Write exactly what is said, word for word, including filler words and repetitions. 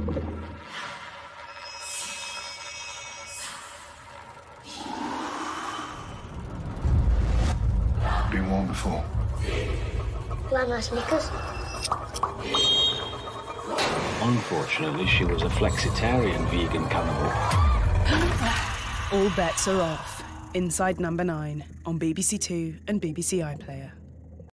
Been warned before. Like nice knickers. Unfortunately, she was a flexitarian vegan cannibal. All bets are off. Inside Number Nine on B B C Two and B B C iPlayer.